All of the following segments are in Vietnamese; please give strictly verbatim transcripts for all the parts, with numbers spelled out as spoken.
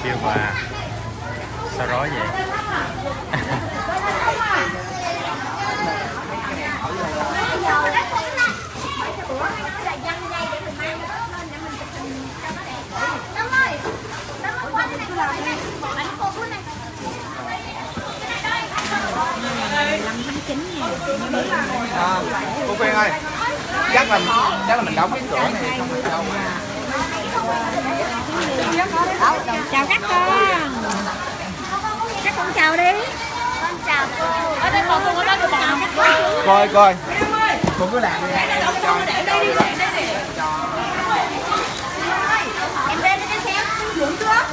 Kêu mà sao rối vậy? À, cô Quyên ơi, chắc là chắc là mình đóng cái cửa này không được đâu. Chào các con. Các con chào đi. Con chào cô. Ở đây còn cô đó được chào các con. Coi coi. Cô cứ làm đi. Em lên đi xem xuống chưa?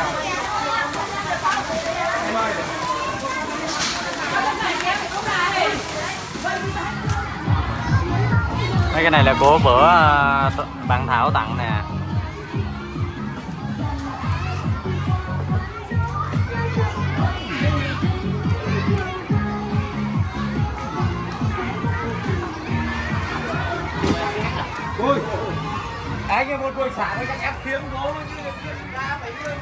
Mấy cái này là của bữa bạn Thảo tặng nè. Ui, ai cái một đôi xả với các em kiếm bố nó chứ ra phải đưa.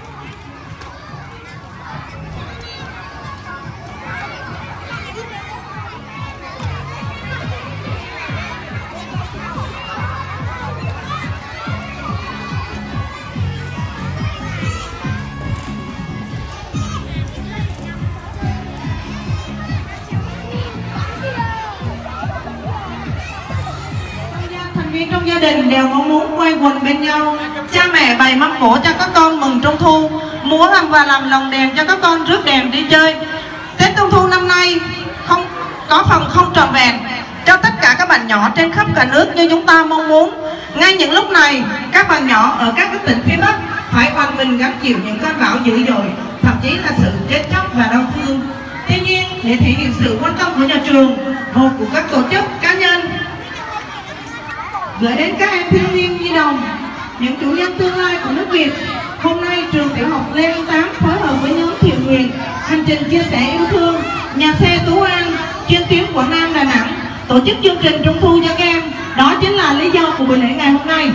Trong gia đình đều mong muốn quay quần bên nhau. Cha mẹ bày mâm cỗ cho các con mừng Trung Thu, múa làm và làm lồng đèn cho các con rước đèn đi chơi. Tết Trung Thu năm nay không có phần không trọn vẹn cho tất cả các bạn nhỏ trên khắp cả nước như chúng ta mong muốn. Ngay những lúc này, các bạn nhỏ ở các tỉnh phía Bắc phải oằn mình gánh chịu những cơn bão dữ dội, thậm chí là sự chết chóc và đau thương. Tuy nhiên, để thể hiện sự quan tâm của nhà trường, và của các tổ chức cá nhân gửi đến các em thiếu niên nhi đồng, những chủ nhân tương lai của nước Việt, hôm nay trường tiểu học Lê Văn Tám phối hợp với nhóm thiện nguyện hành trình chia sẻ yêu thương nhà xe Tú An chuyên tuyến Quảng Nam Đà Nẵng tổ chức chương trình Trung Thu cho các em. Đó chính là lý do của buổi lễ ngày hôm nay.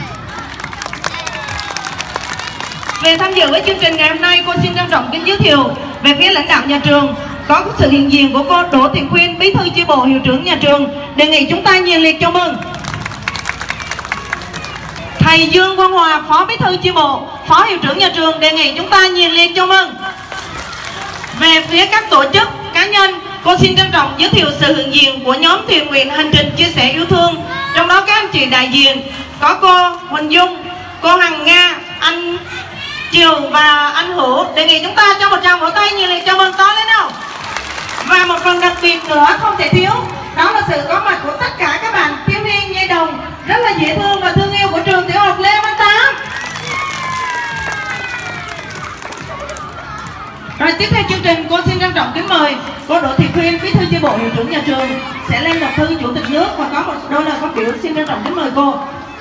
Về tham dự với chương trình ngày hôm nay, cô xin trân trọng kính giới thiệu về phía lãnh đạo nhà trường có sự hiện diện của cô Đỗ Thị Khuyên, bí thư chi bộ, hiệu trưởng nhà trường. Đề nghị chúng ta nhiệt liệt chào mừng. Thầy Dương Quang Hòa, phó bí thư chi bộ, phó hiệu trưởng nhà trường. Đề nghị chúng ta nhiệt liệt chào mừng. Về phía các tổ chức cá nhân, cô xin trân trọng giới thiệu sự hiện diện của nhóm thiện nguyện hành trình chia sẻ yêu thương. Trong đó các anh chị đại diện có cô Huỳnh Dung, cô Hằng Nga, anh Triều và anh Hữu. Đề nghị chúng ta cho một tràng vỗ tay nhiệt liệt chào mừng to lên nào. Và một phần đặc biệt nữa không thể thiếu, đó là sự có mặt của tất cả các bạn thiếu niên nhi đồng rất là dễ thương và thương yêu của trường tiểu học Lê Văn Tám. Rồi tiếp theo chương trình, cô xin trân trọng kính mời cô Đỗ Thị Khuyên, bí thư chi bộ, hiệu trưởng nhà trường sẽ lên đọc thư chủ tịch nước và có một đôi lời phát biểu. Xin trân trọng kính mời cô.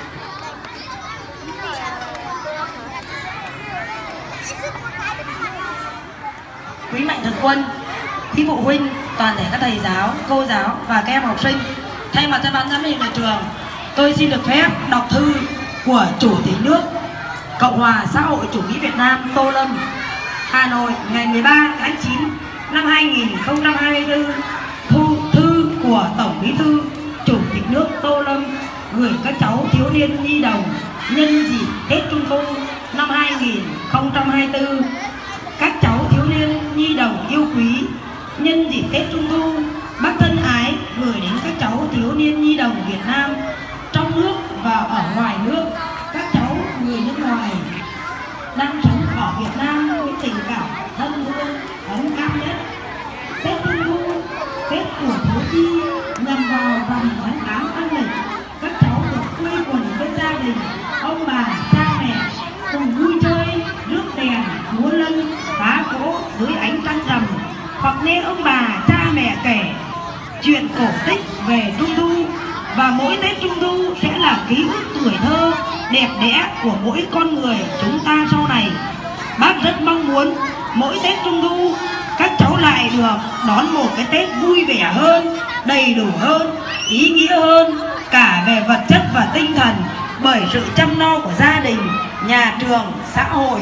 Quý mạnh thường quân, quý phụ huynh, toàn thể các thầy giáo, cô giáo và các em học sinh, thay mặt cho ban giám hiệu nhà trường, tôi xin được phép đọc thư của Chủ tịch nước Cộng hòa xã hội chủ nghĩa Việt Nam Tô Lâm, Hà Nội, ngày mười ba tháng chín năm hai nghìn không trăm hai mươi tư. Thu thư của Tổng Bí thư Chủ tịch nước Tô Lâm gửi các cháu thiếu niên nhi đồng nhân dịp Tết Trung Thu năm hai nghìn không trăm hai mươi tư. Các cháu thiếu niên nhi đồng yêu quý, nhân dịp Tết Trung Thu, bác thân ái gửi đến các cháu thiếu niên nhi đồng Việt Nam trong nước và ở ngoài nước, các cháu người nước ngoài đang sống ở Việt Nam với tình cảm thân thương ấm áp nhất. Tết Trung Thu, Tết của thiếu nhi nhằm vào rằm tháng tám âm lịch, các cháu được quây quần với gia đình, ông bà, cha mẹ cùng vui chơi, rước đèn, múa lân, phá cỗ dưới ánh trăng rằm, hoặc nghe ông bà, cha mẹ kể chuyện cổ tích về Trung Thu. Và mỗi Tết Trung Thu sẽ là ký ức tuổi thơ đẹp đẽ của mỗi con người chúng ta sau này. Bác rất mong muốn mỗi Tết Trung Thu các cháu lại được đón một cái Tết vui vẻ hơn, đầy đủ hơn, ý nghĩa hơn cả về vật chất và tinh thần, bởi sự chăm lo của gia đình, nhà trường, xã hội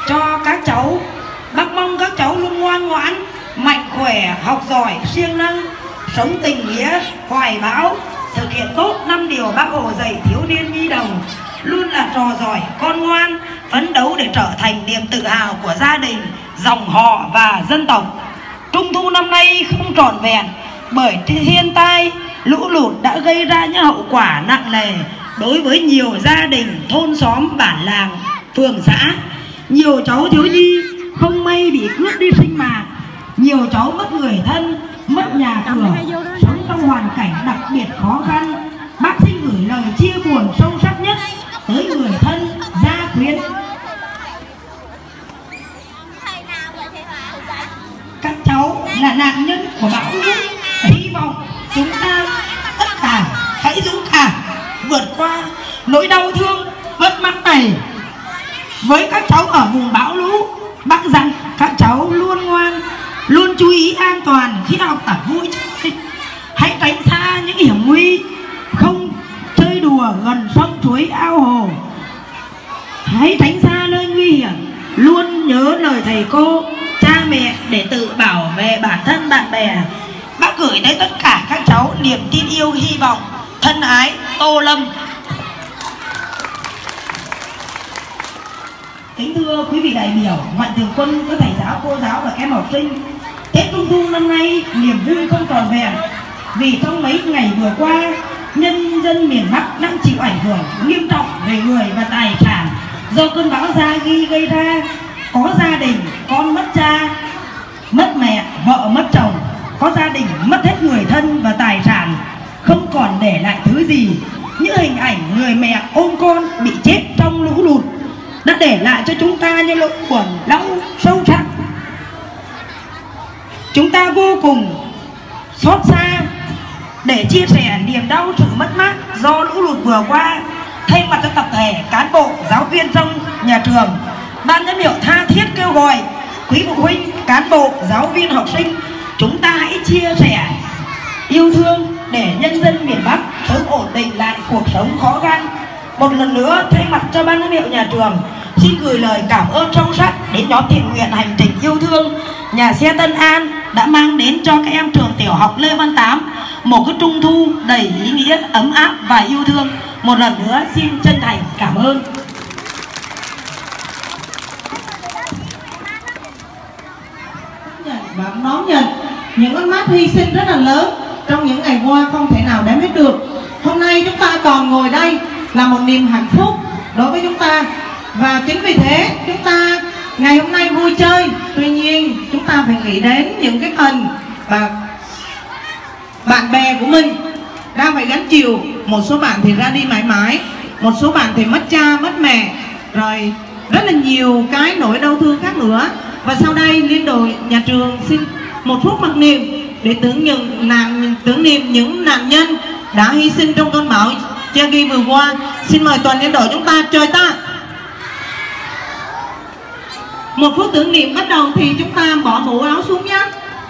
cho các cháu. Bác mong các cháu luôn ngoan ngoãn, mạnh khỏe, học giỏi, siêng năng, sống tình nghĩa, hoài bão, thực hiện tốt năm điều Bác Hồ dạy thiếu niên nhi đồng, luôn là trò giỏi, con ngoan, phấn đấu để trở thành niềm tự hào của gia đình, dòng họ và dân tộc. Trung thu năm nay không trọn vẹn bởi thiên tai, lũ lụt đã gây ra những hậu quả nặng nề đối với nhiều gia đình, thôn xóm, bản làng, phường xã. Nhiều cháu thiếu nhi không may bị cướp đi sinh mạng, nhiều cháu mất người thân, mất nhà cửa, sống trong hoàn cảnh đặc biệt khó khăn. Bác xin gửi lời chia buồn sâu sắc nhất tới người thân, gia quyến. Các cháu là nạn nhân của bão lũ, hy vọng chúng ta tất cả hãy dũng cảm vượt qua nỗi đau thương mất mát này. Với các cháu ở vùng bão lũ, bác dặn các cháu luôn ngoan, luôn chú ý an toàn khi học tập vui chơi, hãy tránh xa những hiểm nguy, không chơi đùa gần sông suối ao hồ, hãy tránh xa nơi nguy hiểm, luôn nhớ lời thầy cô, cha mẹ để tự bảo vệ bản thân bạn bè. Bác gửi tới tất cả các cháu niềm tin yêu, hy vọng. Thân ái, Tô Lâm. Kính thưa quý vị đại biểu, mạnh thường quân, các thầy giáo, cô giáo và các em học sinh, Tết Trung thu năm nay niềm vui không trọn vẹn vì trong mấy ngày vừa qua, nhân dân miền Bắc đang chịu ảnh hưởng nghiêm trọng về người và tài sản do cơn bão Yagi gây ra. Có gia đình con mất cha, mất mẹ, vợ mất chồng, có gia đình mất hết người thân và tài sản, không còn để lại thứ gì. Những hình ảnh người mẹ ôm con bị chết trong lũ lụt đã để lại cho chúng ta những nỗi buồn đau sâu sắc. Chúng ta vô cùng xót xa để chia sẻ niềm đau sự mất mát do lũ lụt vừa qua. Thay mặt cho tập thể cán bộ, giáo viên trong nhà trường, ban giám hiệu tha thiết kêu gọi quý phụ huynh, cán bộ, giáo viên, học sinh, chúng ta hãy chia sẻ yêu thương để nhân dân miền Bắc sớm ổn định lại cuộc sống khó khăn. Một lần nữa, thay mặt cho ban giám hiệu nhà trường, xin gửi lời cảm ơn sâu sắc đến nhóm thiện nguyện hành trình yêu thương nhà xe Tân An đã mang đến cho các em trường tiểu học Lê Văn Tám một cái trung thu đầy ý nghĩa, ấm áp và yêu thương. Một lần nữa xin chân thành cảm ơn. Và đón nhận những ánh mắt hy sinh rất là lớn trong những ngày qua không thể nào đếm hết được. Hôm nay chúng ta còn ngồi đây là một niềm hạnh phúc đối với chúng ta, và chính vì thế chúng ta ngày hôm nay vui chơi. Tuy nhiên chúng ta phải nghĩ đến những cái phần và bạn bè của mình đang phải gánh chịu. Một số bạn thì ra đi mãi mãi, một số bạn thì mất cha mất mẹ, rồi rất là nhiều cái nỗi đau thương khác nữa. Và sau đây liên đội nhà trường xin một phút mặc niệm để tưởng niệm nạn tưởng niệm những nạn nhân đã hy sinh trong cơn bão Yagi vừa qua. Xin mời toàn liên đội chúng ta trời ta. Một phút tưởng niệm bắt đầu thì chúng ta bỏ mũ áo xuống nhé.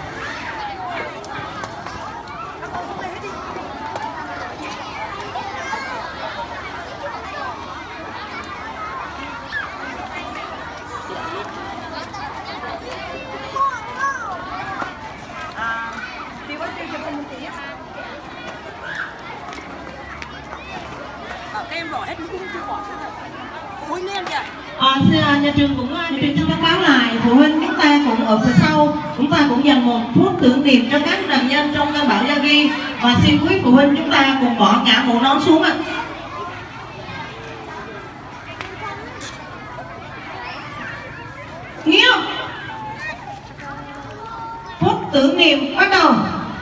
À, nhà trường cũng nhà trường xin thông báo lại phụ huynh chúng ta cũng ở phía sau, chúng ta cũng dành một phút tưởng niệm cho các nạn nhân trong cơn bão Yagi, và xin quý phụ huynh chúng ta cùng bỏ ngã mũ nón xuống ạ. Nghĩa phút tưởng niệm bắt đầu.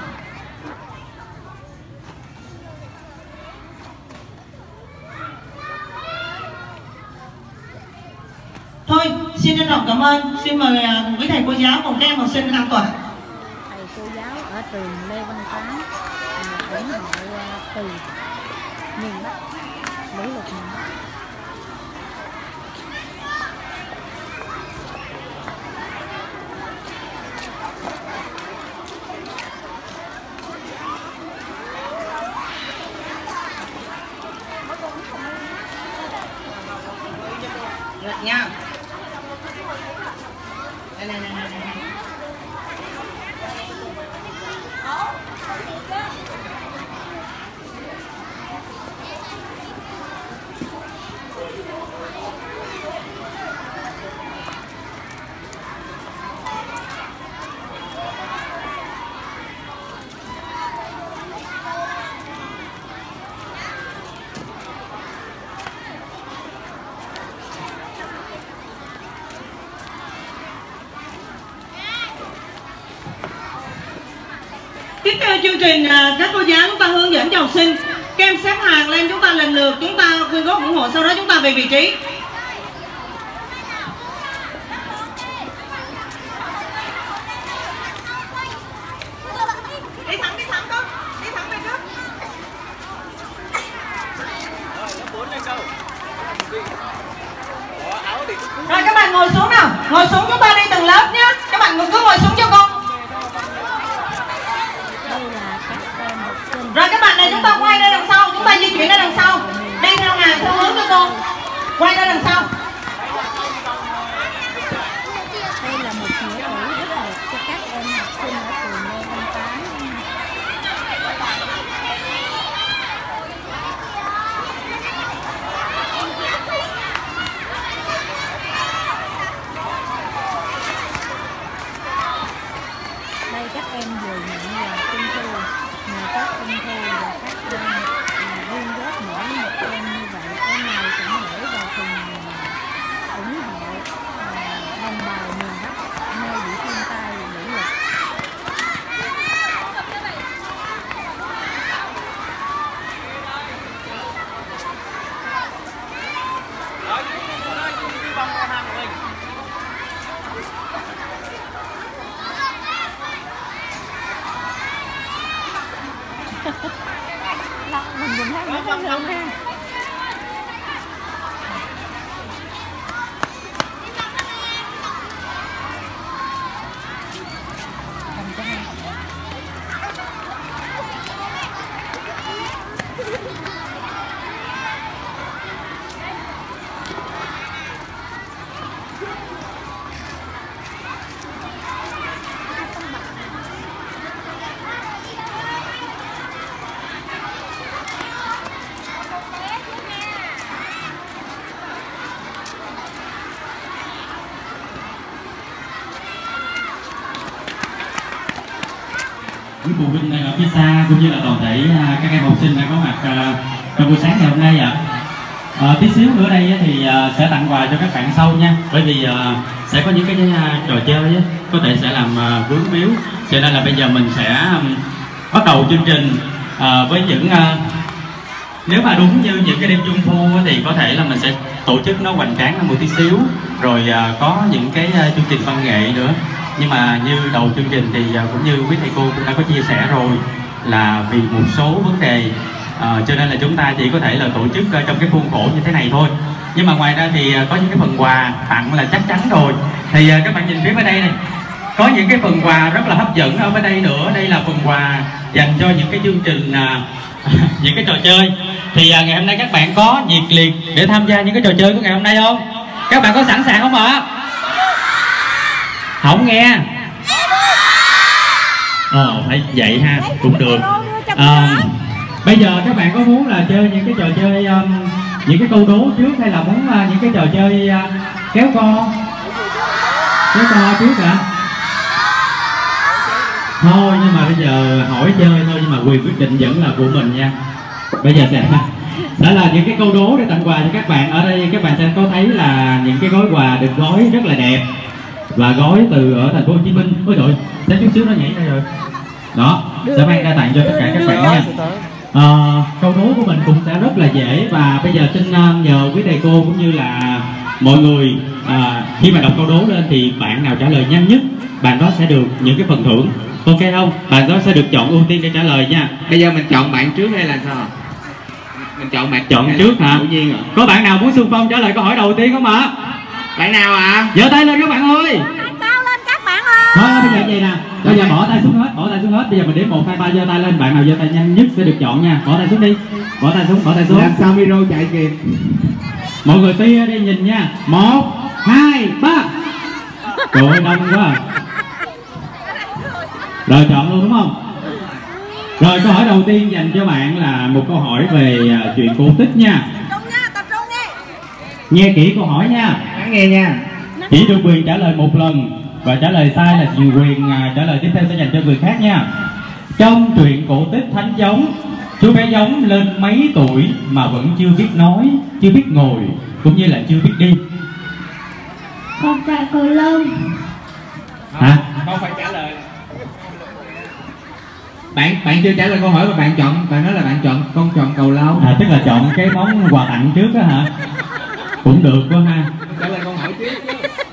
Thôi, xin trân trọng cảm ơn. Xin mời uh, quý thầy cô giáo cùng các em học sinh an toàn. Thầy cô giáo ở trường Lê Văn Tám ủng hộ từ miền Bắc lũ lụt miền Bắc. Được nha. Này này này này này. Tiếp theo chương trình, các cô giáo chúng ta hướng dẫn cho học sinh các em xếp hàng lên, chúng ta lần lượt chúng ta quyên góp ủng hộ, sau đó chúng ta về vị trí. Đi thẳng, đi thẳng con, đi thẳng về trước. Rồi các bạn ngồi xuống nào, ngồi xuống chúng ta đi từng lớp nhé. Các bạn cứ ngồi xuống cho con. Rồi các bạn này chúng ta quay ra đằng sau, chúng ta di chuyển ra đằng sau, đi theo hàng theo hướng cho cô, quay ra đằng sau. Đây là một nghĩa cử rất đẹp cho các em học sinh ở trường Lê Văn Tám. Đây các em vừa nhận quà trung thu, nhờ các trung thu và các em quyên góp mỗi một em như vậy, em nào cũng để vào thùng ủng hộ đồng bào miền Bắc nơi bị thiên tai lũ lụt. Đó, mình nhìn thấy nó không được ha. quý phụ huynh đang ở phía xa cũng như là toàn thể các em học sinh đang có mặt trong buổi sáng ngày hôm nay ạ. À, tí xíu nữa đây thì sẽ tặng quà cho các bạn sau nha, bởi vì sẽ có những cái trò chơi có thể sẽ làm vướng víu, cho nên là bây giờ mình sẽ bắt đầu chương trình với những, nếu mà đúng như những cái đêm trung thu thì có thể là mình sẽ tổ chức nó hoành tráng hơn một tí xíu, rồi có những cái chương trình văn nghệ nữa. Nhưng mà như đầu chương trình thì cũng như quý thầy cô cũng đã có chia sẻ rồi, là vì một số vấn đề à, cho nên là chúng ta chỉ có thể là tổ chức trong cái khuôn khổ như thế này thôi. Nhưng mà ngoài ra thì có những cái phần quà tặng là chắc chắn rồi. Thì các bạn nhìn phía bên đây này, có những cái phần quà rất là hấp dẫn ở bên đây nữa. Đây là phần quà dành cho những cái chương trình, à, những cái trò chơi. Thì à, ngày hôm nay các bạn có nhiệt liệt để tham gia những cái trò chơi của ngày hôm nay không? Các bạn có sẵn sàng không ạ? Không nghe. Ờ, phải vậy ha, cũng được. À, bây giờ các bạn có muốn là chơi những cái trò chơi, um, những cái câu đố trước, hay là muốn uh, những cái trò chơi uh, kéo co? Kéo co trước hả? Thôi, nhưng mà bây giờ hỏi chơi thôi, nhưng mà quyền quyết định vẫn là của mình nha. Bây giờ sẽ sẽ là những cái câu đố để tặng quà cho các bạn. Ở đây các bạn sẽ có thấy là những cái gói quà được gói rất là đẹp, và gói từ ở thành phố Hồ Chí Minh. Ôi trời, xém chút xíu nó nhảy ra rồi. Đó, sẽ mang ra tặng cho tất cả các bạn nha. À, câu đố của mình cũng sẽ rất là dễ, và bây giờ xin nhờ quý thầy cô cũng như là mọi người, à, khi mà đọc câu đố lên thì bạn nào trả lời nhanh nhất, bạn đó sẽ được những cái phần thưởng. Ok không? Bạn đó sẽ được chọn ưu tiên để trả lời nha. Bây giờ mình chọn bạn trước hay là sao? Mình chọn bạn chọn trước hả? Nhiên à? Có bạn nào muốn xung phong trả lời câu hỏi đầu tiên không ạ? Bạn nào ạ? À? Giơ tay lên các bạn ơi. Cao lên các bạn ơi. Thôi bây giờ vậy nè, bây giờ bỏ tay xuống hết, bỏ tay xuống hết. Bây giờ mình đếm một, hai, ba, giơ tay lên. Bạn nào giơ tay nhanh nhất sẽ được chọn nha. Bỏ tay xuống đi, bỏ tay xuống, bỏ tay xuống. Làm sao micro chạy kìa. Mọi người tia đi nhìn nha. Một, hai, ba. Trời ơi đông quá. Rồi chọn luôn đúng không? Rồi câu hỏi đầu tiên dành cho bạn là một câu hỏi về uh, chuyện cổ tích nha. Nghe kỹ câu hỏi nha. Nghe nha. Chỉ được quyền trả lời một lần và trả lời sai là quyền uh, trả lời tiếp theo sẽ dành cho người khác nha. Trong truyện cổ tích Thánh Giống, chú bé Giống lên mấy tuổi mà vẫn chưa biết nói, chưa biết ngồi, cũng như là chưa biết đi? Con trai cầu lông. Hả? Con phải trả lời. Bạn bạn chưa trả lời câu hỏi mà bạn chọn, bạn nói là bạn chọn con chọn cầu lông. À, tức là chọn cái món quà tặng trước đó hả? Cũng được quá ha. Trả lời câu hỏi trước chứ.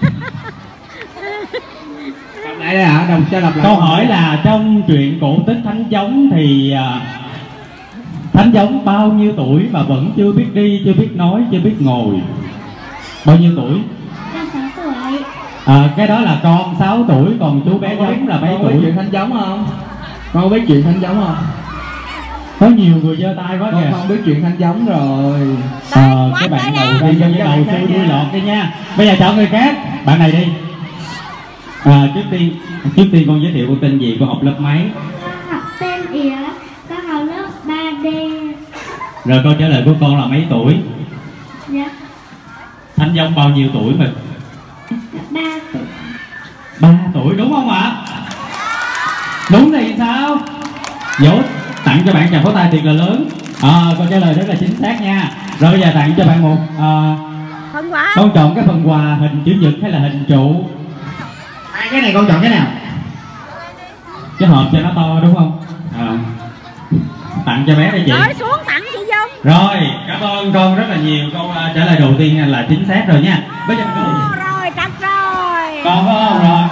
Đọc lại đây hả? Đồng cho đọc lại. Câu hỏi là trong truyện cổ tích Thánh Giống thì uh, Thánh Giống bao nhiêu tuổi mà vẫn chưa biết đi, chưa biết nói, chưa biết ngồi? Bao nhiêu tuổi? Con sáu tuổi. À, cái đó là con sáu tuổi, còn chú bé Giống là mấy con tuổi? Biết chuyện Thánh Giống không? Con có biết chuyện Thánh Giống không? Có nhiều người giơ tay quá kìa. Con không biết chuyện Thánh Giống rồi. Ờ, cái bạn đầu đi cho cái đầu sư đuôi lọt đi nha. Bây giờ chọn người khác. Bạn này đi. À, trước tiên trước tiên con giới thiệu con tên gì, con học lớp mấy? Con học tên Yến, con học lớp ba D. Rồi câu trả lời của con là mấy tuổi? Dạ. Thánh Giống bao nhiêu tuổi mà? ba tuổi. ba tuổi đúng không ạ? Đúng thì sao? Dỗ tặng cho bạn chàng pháo tay thiệt là lớn. À, câu trả lời rất là chính xác nha. Rồi bây giờ tặng cho bạn một à, phần quà. con chọn cái phần quà hình chữ nhật hay là hình trụ? Hai cái này con chọn cái nào? Cái hộp cho nó to đúng không? À, tặng cho bé đây chị. Rồi xuống tặng chị Dung. Rồi cảm ơn con rất là nhiều. Câu uh, trả lời đầu tiên là chính xác rồi nha. Bây giờ con Rồi trật rồi. con có không rồi?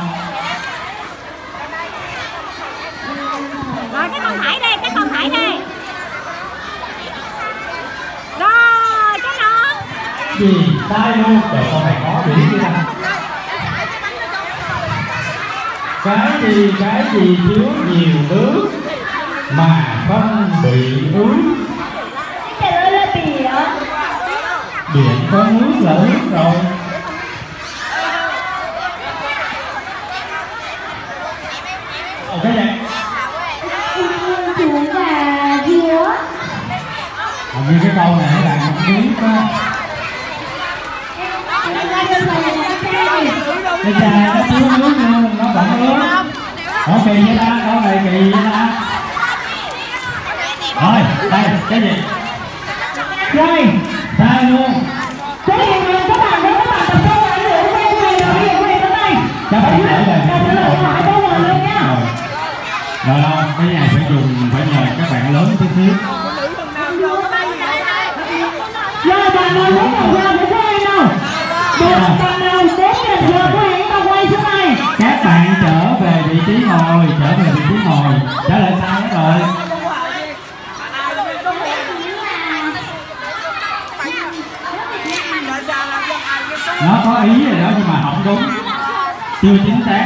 Rồi cái con Hải đây, cái con Hải đây. Rồi cái nón. Gì sai luôn. Rồi con này có điểm chưa nào? Cái gì cái gì chứa nhiều nước mà không bị ướt? Trả lời là biển. Biển có nước là ướt rồi. Ồ cái gì? Chú và dứa. Hình như cái câu này nó là một biết á. Cái chai nó chứa nước nhưng nó vẫn ướt. Nó kỳ vậy ta, câu này kỳ vậy ta. Rồi, đây, cái gì? Đây, sai luôn. Thế thì các bạn nếu các bạn tập câu này nữa quay quay rồi quay quay tới đây. Các bạn ở đây. Trả lời hỏi câu hỏi luôn nha. Rồi đâu, cái này phải dùng, phải nhờ các bạn lớn chút xíu. Giờ bạn nào muốn một giờ của các em nào? Được bạn nào muốn một giờ của em nào quay xuống này. Các bạn trở về vị trí ngồi, trở về vị trí ngồi. Trả lời sai hết rồi. Nó có ý rồi đó nhưng mà không đúng. Chưa chính xác.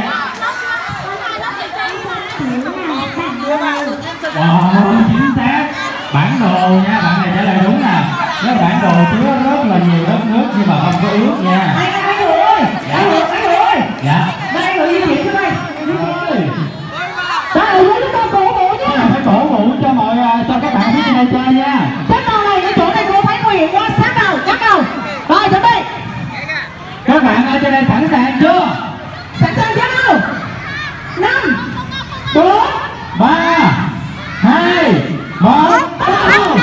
Wow, chính xác. Bản đồ nha, bạn này trả lời đúng nè. Cái bản đồ chứa rất là nhiều đất nước nhưng mà không có ướt nha. Anh anh Hữu ơi, anh Hữu, anh Hữu ơi. Dạ. Đây anh Hữu di chuyển xuống đây. Đây Hữu chúng ta cổ vũ nhé. Phải cổ vũ cho mọi cho các bạn phía trên đây chơi nha. Chắc đầu này cái chỗ này cô thấy nguy hiểm quá, sát đầu, chắc đầu. Rồi chuẩn bị. Các bạn ở trên đây sẵn sàng chưa? Sẵn sàng chưa nào? Năm, bốn, Ba, hai, một, bắt đầu.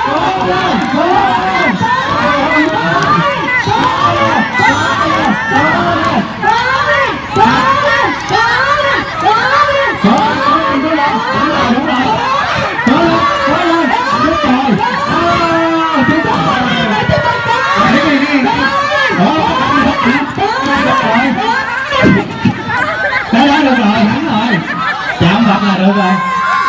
Đó đó được rồi, thắng rồi. Chạm vật là được rồi.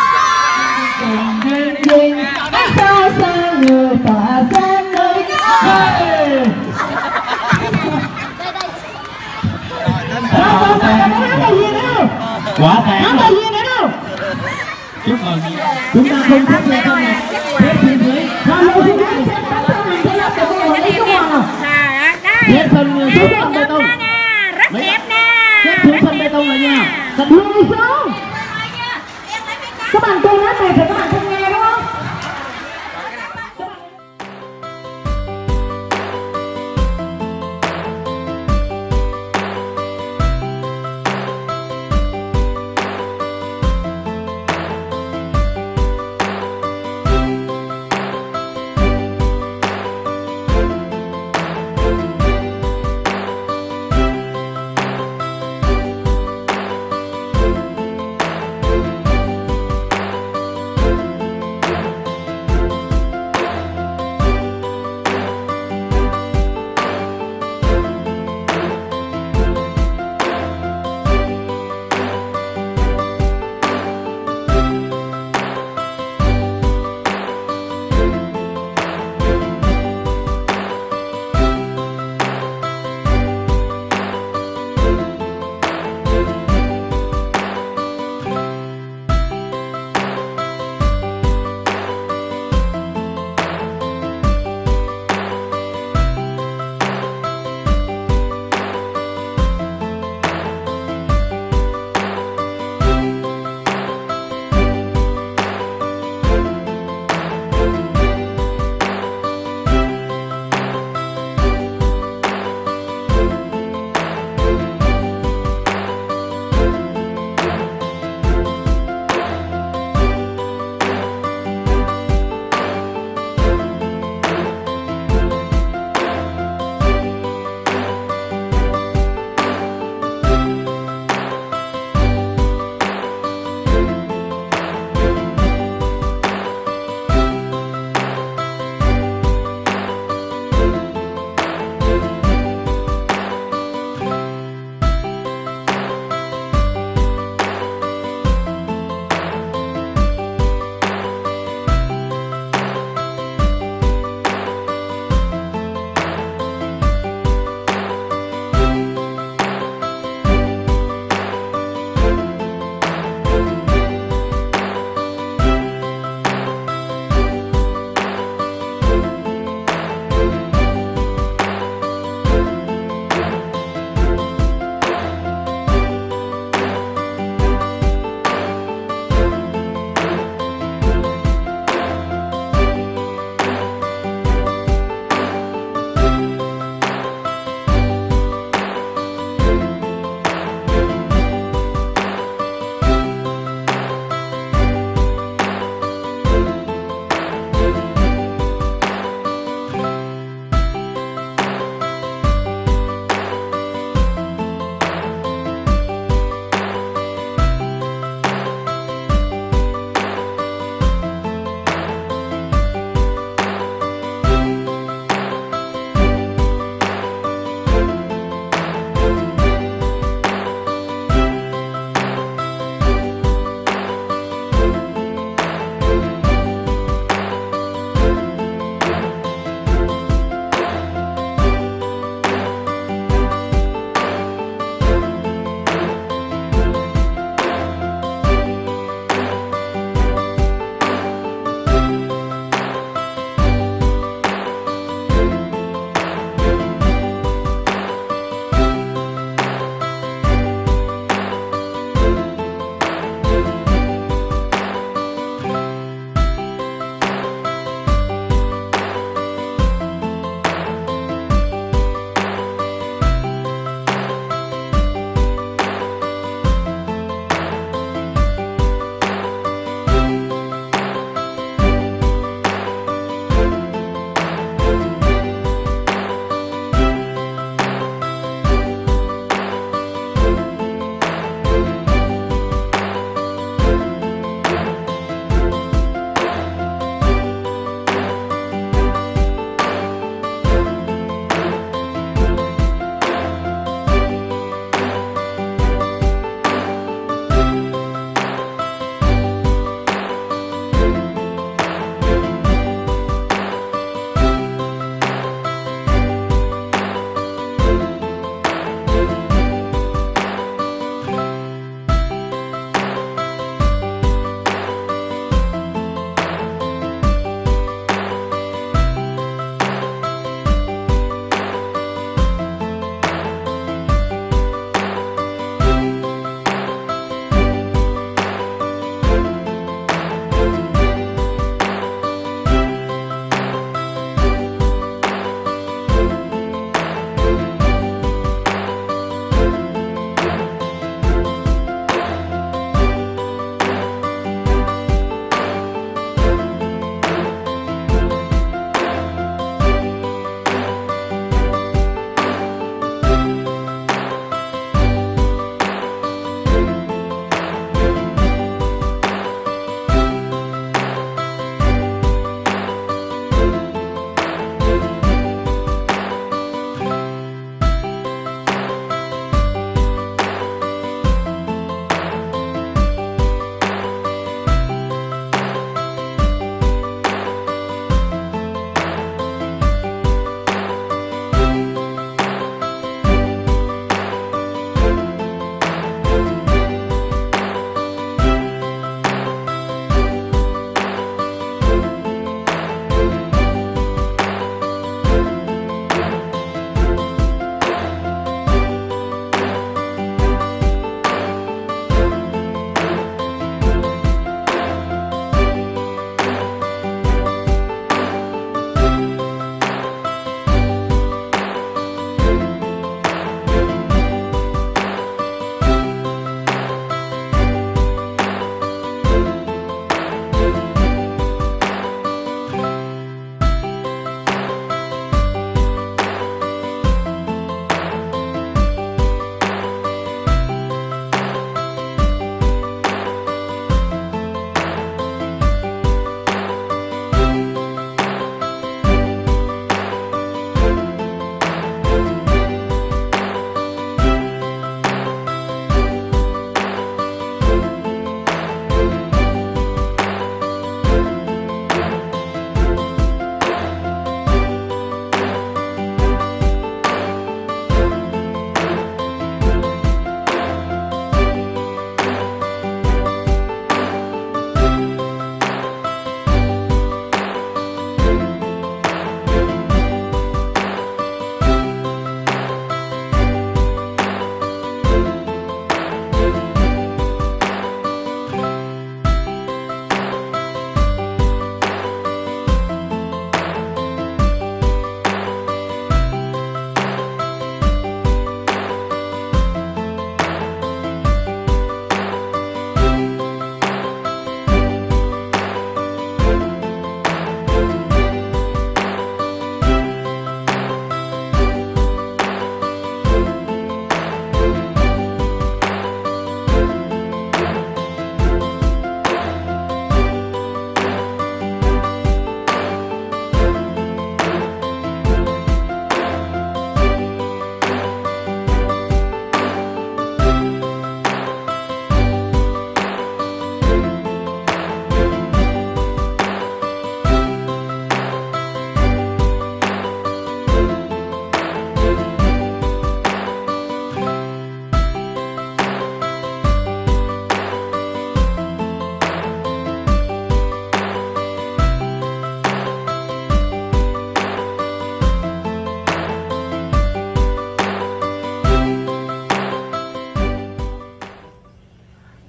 Xa xa người tỏa sáng nơi đây. Đó, đó, đó, nó là gì nữa? Quả tàn. Nó là gì nữa đâu? Chúc mừng. Chúng ta không thấp lên không này. Phép phía dưới. Rồi, rồi, chúng ta sẽ tắm cho mình cho nó được một lý công nào. Phép thân xuống bằng bê tông. Rất đẹp nè. câu rồi nha. Lùi xuống. Các bạn cô nói về thì các bạn không nghe đúng không? Thank you.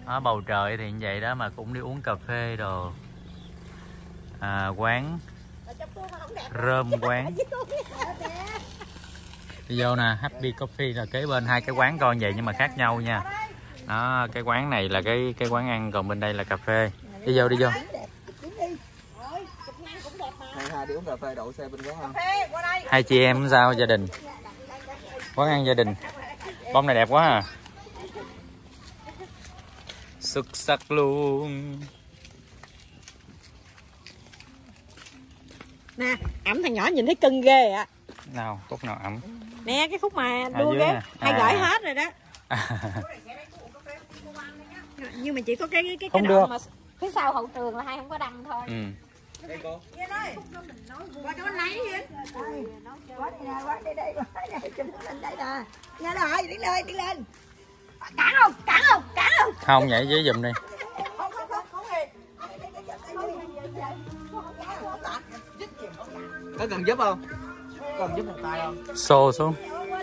Đó, bầu trời thì như vậy đó mà cũng đi uống cà phê đồ. À, quán rơm quán. Đi vô nè, Happy Coffee là kế bên, hai cái quán con vậy nhưng mà khác nhau nha. Đó, cái quán này là cái cái quán ăn, còn bên đây là cà phê. Đi vô đi vô. Hai hai đi uống cà phê đậu xe bên quán không? Hai chị em sao gia đình? Quán ăn gia đình. Bông này đẹp quá à. Xuất sắc luôn. Nè, ẩm thằng nhỏ nhìn thấy cưng ghê ạ. Nào, khúc nào ẩm? Nè, cái khúc mà À, đua dưới ghế, nè. hay À. gửi hết rồi đó. Nhưng mà chỉ có cái cái cái Không đoạn được. mà phía sau hậu trường là hai không có đăng thôi. Ừ. Đây cô. Qua cho anh lấy đi. Quá đây nè, quá đây đây, quá đây, chụp lên đây nè. Nghe rồi, đi lên, đi lên. Cản không, cản không, cản không. Không, nhảy dưới giùm đi. Không, không, không, không hề. Có cần giúp không? Cần giúp một tay không? Xô xuống.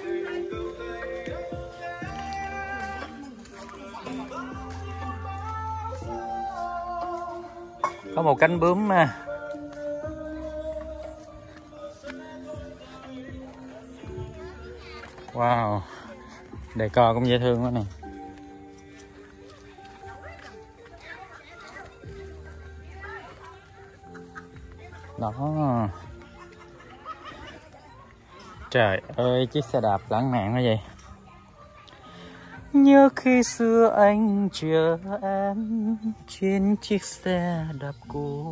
Có một cánh bướm à. Wow, decor cũng dễ thương quá nè. Đó. Trời ơi, chiếc xe đạp lãng mạn quá vậy. Nhớ khi xưa anh chờ em trên chiếc xe đạp cũ.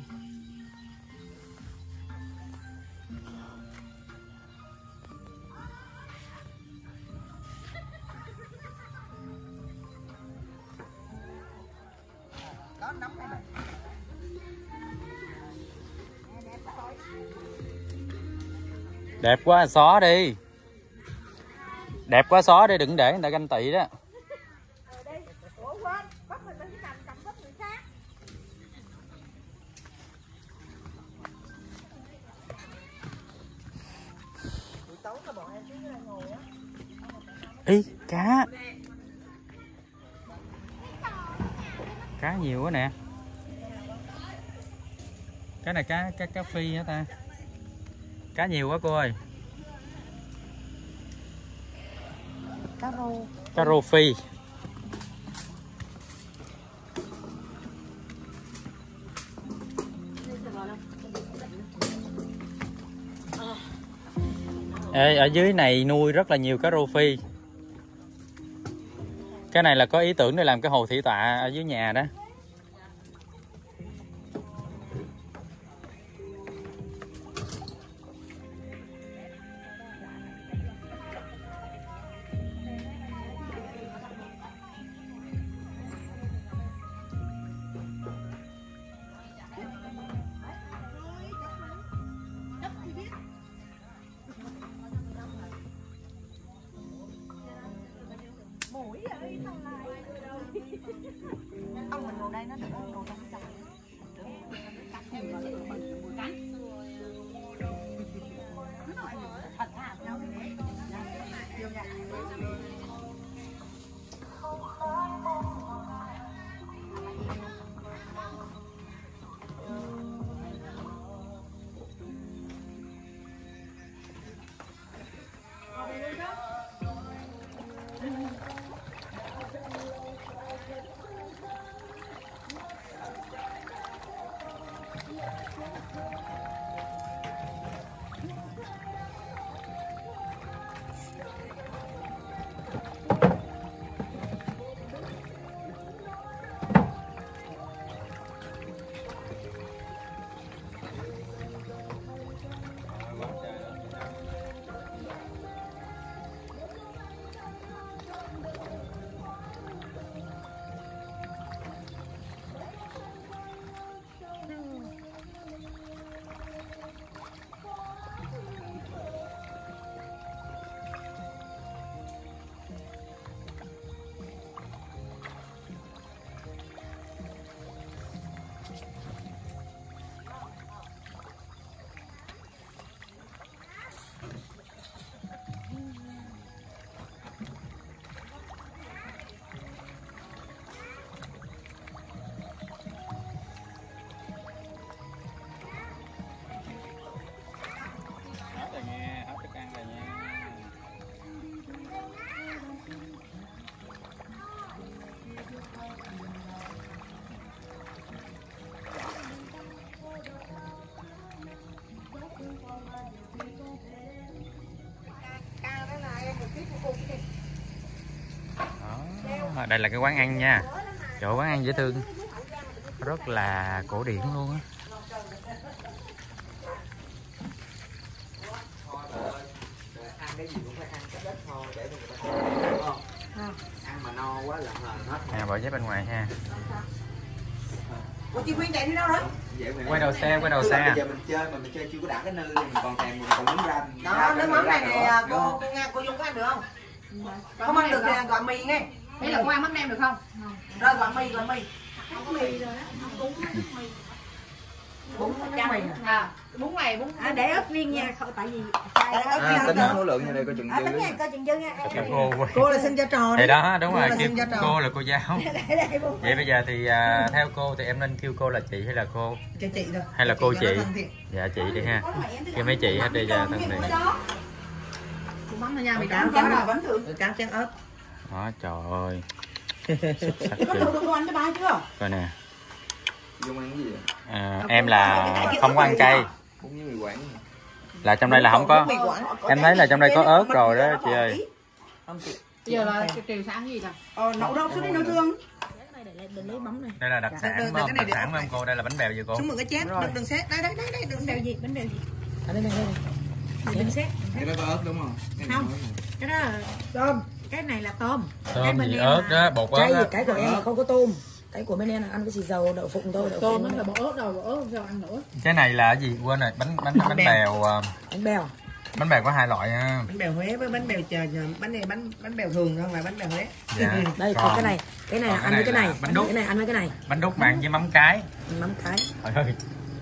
Đẹp quá xóa đi. Đẹp quá xóa đi, đừng để người ta ganh tị đó. Ý, cá. Cá nhiều quá nè. Cái này cá cá cá phi hả ta? Cá nhiều quá cô ơi. Cá rô. Cá rô phi. Ê, ở dưới này nuôi rất là nhiều cá rô phi. Cái này là có ý tưởng để làm cái hồ thủy tạ ở dưới nhà đó. Ông mình ngồi đây nó được ngồi trong trong. Thật thà nhau đi. Vô nha. đây là cái quán ăn nha. Chỗ quán ăn dễ thương, rất là cổ điển luôn á. Ăn mà no quá là hết. Nè, bỏ dép bên ngoài ha. Ủa chị Quyên chạy đi đâu rồi? Quay đầu xe, quay đầu Tức là xe. bây giờ mình chơi mà mình chơi chưa có đã cái nơi thì mình còn thèm, mình còn muốn ra. Đó, nước mắm này nè, cô cô Nga, cô Dung có ăn được không? Không ăn được thì gọi mì nghe. Hay là cô ăn mắm nem được không? Rồi gọi mì, gọi mì. Bún trắng mì. À, bún này bún À, để ớt viên nha, không tại vì À, tính số lượng như này coi chừng à, dư. tính nha, coi chừng dư nha. Cho cô quay. Cô là xin cho trò Thì đó, đúng Cô rồi, là kêu xin cho trò. cô là cô giáo. Để đây bún. Vậy bây giờ thì à, theo cô thì em nên kêu cô là chị hay là cô? Cho chị thôi. Hay là cô cho chị? nó thân thiện. Dạ chị đi ha. Kêu mấy chị hết đi cho thân thiện. Bún mắm thôi nha, mì Cám trắng chén rồi. vẫn thử. Cám chén ớt. Đó, trời ơi. Xuất sắc Có chưa? được đồ ăn cho ba chưa? Coi nè. Dung ăn cái gì vậy? À, em là không có ăn cay. Bún với mì quảng. Là trong đây là không có. Mì Quảng. Em thấy là trong đây có ớt rồi đó chị ơi. Không chị. Bây giờ là chiều sáng gì nè? Ờ, nấu đâu xuống đi nấu thương. Để lấy mắm này. Đây là đặc Được, sản được, phải không? cái này Đặc để sản ốc phải không cô? Đây là bánh bèo gì cô? Xuống một cái chén, đừng đừng xét. Đây đây đây đây đừng Bánh xét. bèo gì? Bánh bèo gì? Ở đây này, đây này. Đừng xét. Cái đó có ớt đúng không? Cái này Không. có ớt nè. Cái đó là tôm. Cái này là tôm. Cái Tôm bên gì em ớt là- đó, bột ớt Chay đó. cái của em là không có tôm. Cái của bên em là ăn cái xì dầu đậu phụng thôi, đậu Tôm phụng. nó là bột ớt đâu, bột ớt sao ăn nữa? Cái này là cái gì? Quên rồi, bánh bánh bánh bèo. à, Bánh bèo. Bánh bèo có hai loại ha. Bánh bèo Huế với bánh bèo chờ bánh này bánh bánh bèo thường không là bánh bèo Huế. Dạ. Đây Còn còn cái này, cái này là còn ăn cái với cái này này, là bánh đúc. cái này ăn với cái này. Bánh đúc mà ăn với mắm cái. Mắm cái. Trời ơi.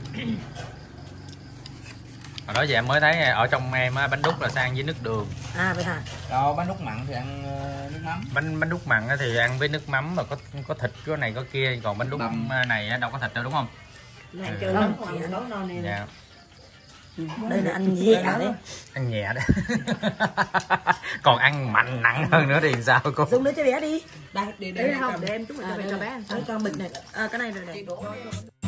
Hồi đó giờ em mới thấy ở trong em á, bánh đúc là sang với nước đường. À vậy hả? Rồi bánh đúc mặn thì ăn ờ, nước mắm. Bánh bánh đúc mặn á thì ăn với nước mắm mà có có thịt có này có kia, còn bánh đúc Bằm. này á, đâu có thịt đâu đúng không? Này Ừ. chờ Không, nấu chị ăn. nấu non này. Dạ. Đây là ăn nhẹ đấy. Ăn nhẹ đấy. Còn ăn mạnh nặng hơn nữa thì sao cô? Dùng nữa cho bé đi. Đây để Đấy để không, để em chút À, cho đây cho này. bé ăn. Đấy, con bịch này. À, cái này rồi này.